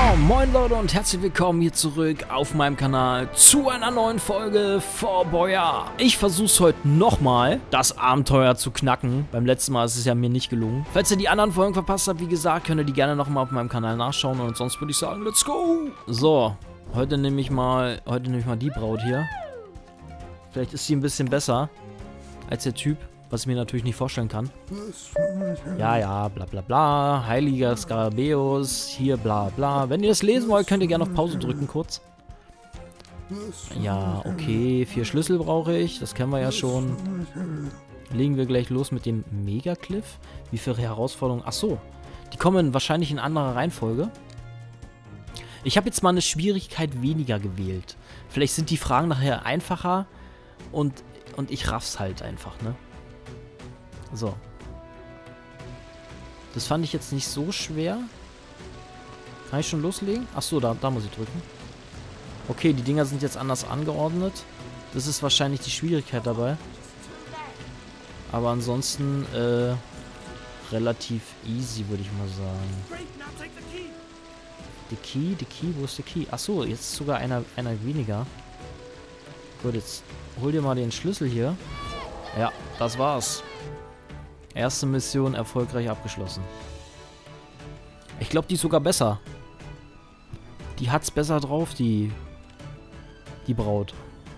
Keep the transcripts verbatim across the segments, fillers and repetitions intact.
Moin Leute und herzlich willkommen hier zurück auf meinem Kanal zu einer neuen Folge Fort Boyard. Ich versuche es heute nochmal, das Abenteuer zu knacken. Beim letzten Mal ist es ja mir nicht gelungen. Falls ihr die anderen Folgen verpasst habt, wie gesagt, könnt ihr die gerne nochmal auf meinem Kanal nachschauen. Und sonst würde ich sagen, let's go! So, heute nehme ich mal, heute nehme ich mal die Braut hier. Vielleicht ist sie ein bisschen besser als der Typ, was ich mir natürlich nicht vorstellen kann. Ja, ja, bla bla bla. Heiliger Skarabäus, hier bla bla. Wenn ihr das lesen wollt, könnt ihr gerne auf Pause drücken kurz. Ja, okay. Vier Schlüssel brauche ich. Das kennen wir ja schon. Legen wir gleich los mit dem Megacliff. Wie viele Herausforderungen? Ach so. Die kommen wahrscheinlich in anderer Reihenfolge. Ich habe jetzt mal eine Schwierigkeit weniger gewählt. Vielleicht sind die Fragen nachher einfacher und, und ich raff's halt einfach, ne? So. Das fand ich jetzt nicht so schwer. Kann ich schon loslegen? Achso, da, da muss ich drücken. Okay, die Dinger sind jetzt anders angeordnet. Das ist wahrscheinlich die Schwierigkeit dabei. Aber ansonsten, äh, relativ easy, würde ich mal sagen. Die Key, die Key, wo ist der Key? Achso, jetzt ist sogar einer, einer weniger. Gut, jetzt hol dir mal den Schlüssel hier. Ja, das war's. Erste Mission erfolgreich abgeschlossen. Ich glaube, die ist sogar besser. Die hat's besser drauf, die, die Braut.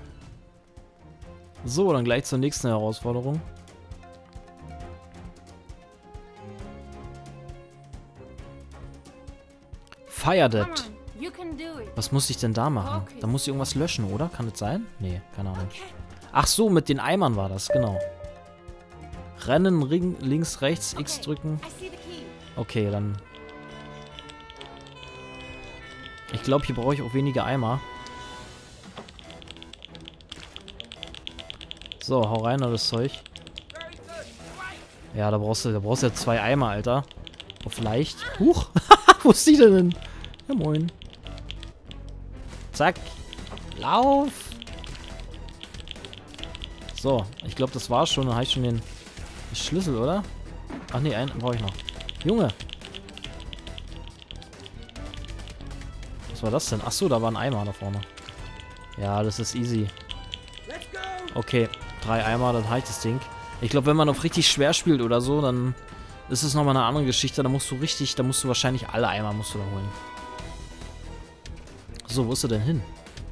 So, dann gleich zur nächsten Herausforderung. Fire Debt. Was muss ich denn da machen? Da muss ich irgendwas löschen, oder? Kann das sein? Nee, keine Ahnung. Ach so, mit den Eimern war das, genau. Rennen, Ring, links, rechts, X drücken. Okay, dann. Ich glaube, hier brauche ich auch weniger Eimer. So, hau rein, das Zeug. Ja, da brauchst du, da brauchst du ja zwei Eimer, Alter. Auf leicht. Huch! Wo ist die denn? Ja, moin. Zack. Lauf! So, ich glaube, das war's schon. Dann habe ich schon den Schlüssel, oder? Ach nee, einen brauche ich noch. Junge! Was war das denn? Achso, da war ein Eimer da vorne. Ja, das ist easy. Okay, drei Eimer, dann halt das Ding. Ich glaube, wenn man auf richtig schwer spielt oder so, dann ist es nochmal eine andere Geschichte. Da musst du richtig, da musst du wahrscheinlich alle Eimer musst du da holen. So, wo ist er denn hin?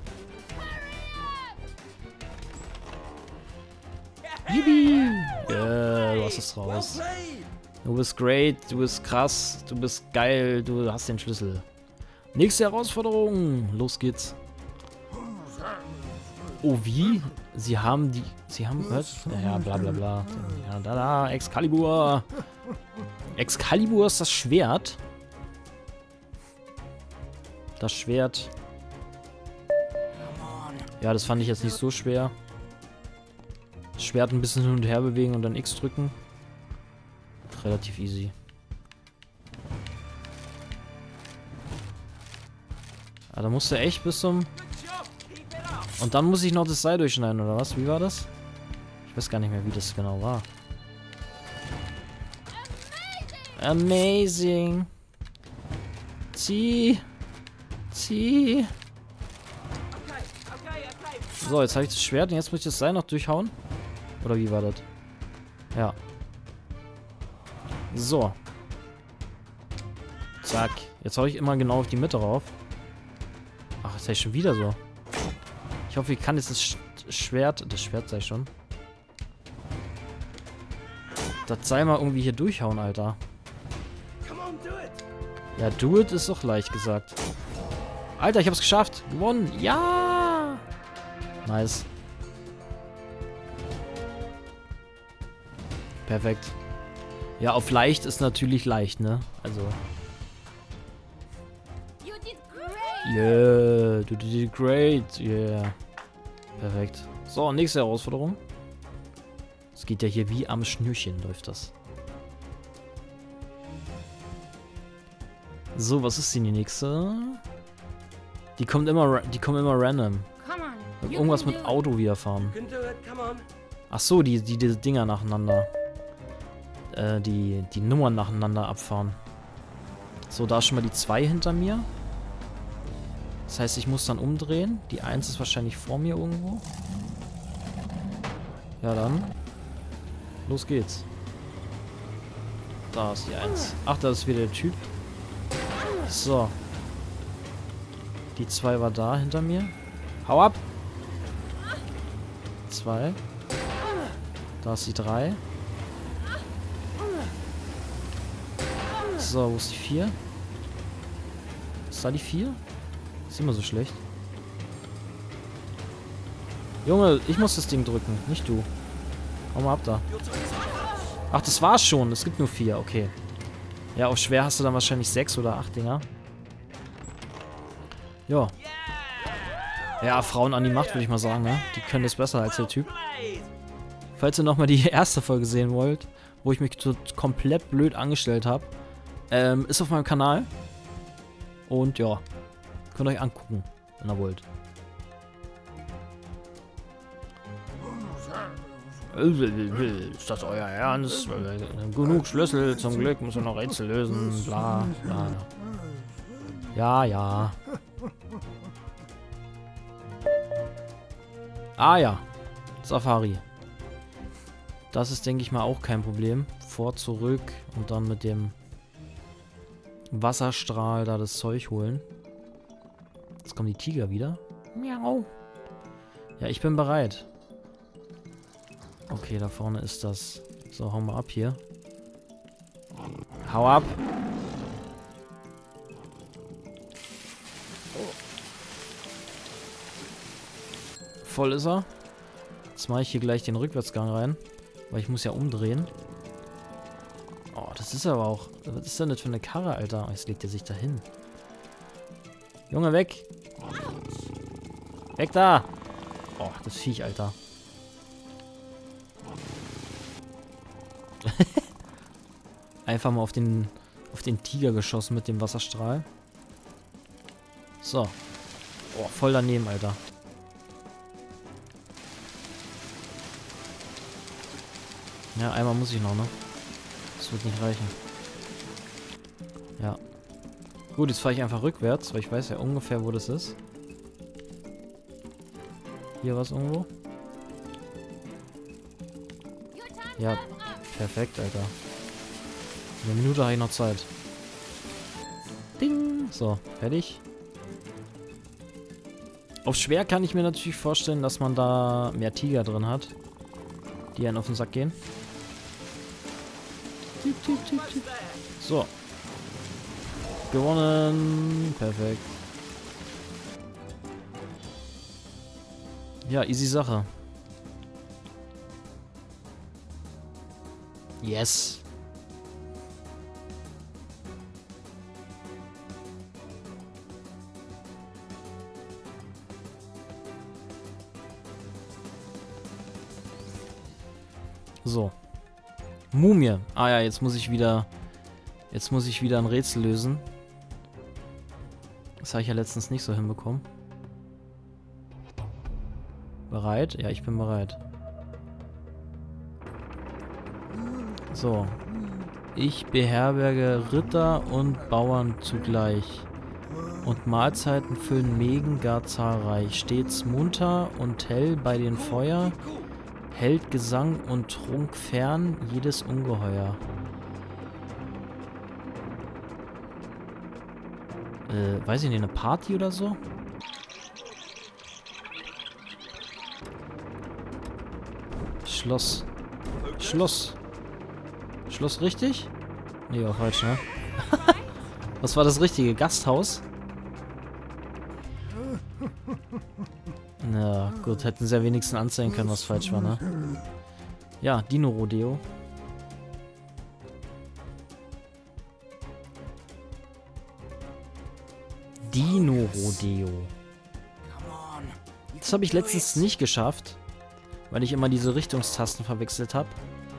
Yippie! Yeah, du hast es raus. Du bist great, du bist krass, du bist geil, du hast den Schlüssel. Nächste Herausforderung. Los geht's. Oh, wie? Sie haben die... Sie haben... Was? Ja, bla bla bla. Ja, da, da, Excalibur. Excalibur ist das Schwert. Das Schwert. Ja, das fand ich jetzt nicht so schwer. Das Schwert ein bisschen hin und her bewegen und dann X drücken. Relativ easy. Ah, da musst du echt bis zum... Und dann muss ich noch das Seil durchschneiden, oder was? Wie war das? Ich weiß gar nicht mehr, wie das genau war. Amazing. Zieh. Zieh. So, jetzt habe ich das Schwert und jetzt muss ich das Seil noch durchhauen. Oder wie war das? Ja. So. Zack. Jetzt hau ich immer genau auf die Mitte rauf. Ach, jetzt habe ich schon wieder so. Ich hoffe, ich kann jetzt das Sch Schwert... Das Schwert sei schon. Das Seil mal irgendwie hier durchhauen, Alter. Ja, do it ist doch leicht gesagt. Alter, ich hab's geschafft. Gewonnen. Ja! Nice. Perfekt. Ja, auf leicht ist natürlich leicht, ne? Also. Yeah, du did great. Yeah. Perfekt. So, nächste Herausforderung. Es geht ja hier wie am Schnürchen, läuft das. So, was ist denn die nächste? Die kommt immer, die kommen immer random. Irgendwas mit Auto wieder fahren. Ach so, die, die, die Dinger nacheinander. Äh, die, die Nummern nacheinander abfahren. So, da ist schon mal die zwei hinter mir. Das heißt, ich muss dann umdrehen. Die eins ist wahrscheinlich vor mir irgendwo. Ja, dann. Los geht's. Da ist die eins. Ach, da ist wieder der Typ. So. Die zwei war da hinter mir. Hau ab! zwei. Da ist die drei. So, wo ist die vier? Ist da die vier? Ist immer so schlecht. Junge, ich muss das Ding drücken, nicht du. Hau mal ab da. Ach, das war's schon. Es gibt nur vier, okay. Ja, auf schwer hast du dann wahrscheinlich sechs oder acht Dinger. Ja. Ja, Frauen an die Macht, würde ich mal sagen, ne? Die können das besser als der Typ. Falls ihr nochmal die erste Folge sehen wollt, wo ich mich so komplett blöd angestellt habe, ähm, ist auf meinem Kanal. Und ja, könnt ihr euch angucken, wenn ihr wollt. Ist das euer Ernst? Genug Schlüssel, zum Glück müssen wir noch Rätsel lösen, bla, bla. Ja, ja. Ah ja, Safari. Das ist, denke ich mal, auch kein Problem. Vor, zurück und dann mit dem Wasserstrahl da das Zeug holen. Jetzt kommen die Tiger wieder. Miau. Ja, ich bin bereit. Okay, da vorne ist das. So, hau mal ab hier. Hau ab. Voll ist er. Jetzt mache ich hier gleich den Rückwärtsgang rein. Weil ich muss ja umdrehen. Oh, das ist aber auch... Was ist denn das für eine Karre, Alter? Jetzt legt er sich da hin. Junge, weg! Weg da! Oh, das Viech, Alter. Einfach mal auf den, auf den Tiger geschossen mit dem Wasserstrahl. So. Oh, voll daneben, Alter. Ja, einmal muss ich noch, ne? Das wird nicht reichen. Ja. Gut, jetzt fahre ich einfach rückwärts, weil ich weiß ja ungefähr, wo das ist. Hier was irgendwo? Ja, perfekt, Alter. Eine Minute habe ich noch Zeit. Ding! So, fertig. Auf schwer kann ich mir natürlich vorstellen, dass man da mehr Tiger drin hat, die einen auf den Sack gehen. So. Gewonnen. Perfekt. Ja, easy Sache. Yes. So. Mumie. Ah ja, jetzt muss ich wieder... Jetzt muss ich wieder ein Rätsel lösen. Das habe ich ja letztens nicht so hinbekommen. Bereit? Ja, ich bin bereit. So. Ich beherberge Ritter und Bauern zugleich. Und Mahlzeiten füllen Mägen gar zahlreich. Stets munter und hell bei den Feuer. Hält Gesang und Trunk fern jedes Ungeheuer. Äh, weiß ich nicht, eine Party oder so? Schloss. Schloss. Schloss richtig? Nee, war falsch, ne? Was war das richtige? Gasthaus? Na gut, hätten sie ja wenigstens anzeigen können, was falsch war, ne? Ja, Dino-Rodeo. Dino-Rodeo. Das habe ich letztens nicht geschafft, weil ich immer diese Richtungstasten verwechselt habe.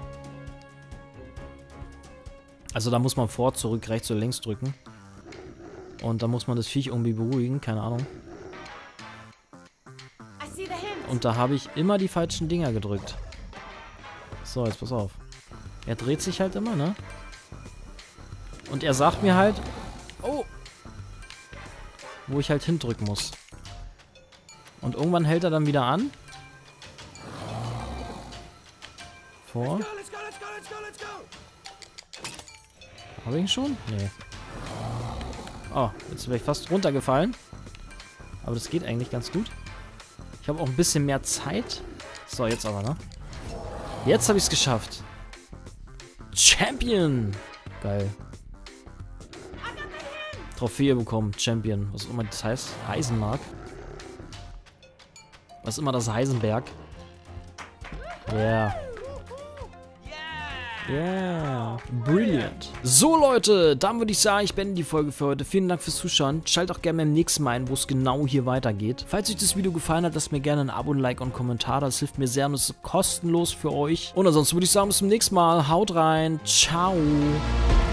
Also da muss man vor, zurück, rechts oder links drücken. Und da muss man das Viech irgendwie beruhigen, keine Ahnung. Und da habe ich immer die falschen Dinger gedrückt. So, jetzt pass auf. Er dreht sich halt immer, ne? Und er sagt mir halt... Oh! wo ich halt hindrücken muss. Und irgendwann hält er dann wieder an. Vor. Habe ich ihn schon? Nee. Oh, jetzt wäre ich fast runtergefallen. Aber das geht eigentlich ganz gut. Ich habe auch ein bisschen mehr Zeit. So, jetzt aber, ne? Jetzt habe ich es geschafft. Champion! Geil. Trophäe bekommen. Champion. Was auch immer das heißt. Heisenmark. Was immer das Heisenberg. Yeah. Yeah. Brilliant. So, Leute, dann würde ich sagen, ich beende die Folge für heute. Vielen Dank fürs Zuschauen. Schaltet auch gerne beim nächsten Mal ein, wo es genau hier weitergeht. Falls euch das Video gefallen hat, lasst mir gerne ein Abo, ein Like und einen Kommentar. Das hilft mir sehr und ist kostenlos für euch. Und ansonsten würde ich sagen, bis zum nächsten Mal. Haut rein. Ciao.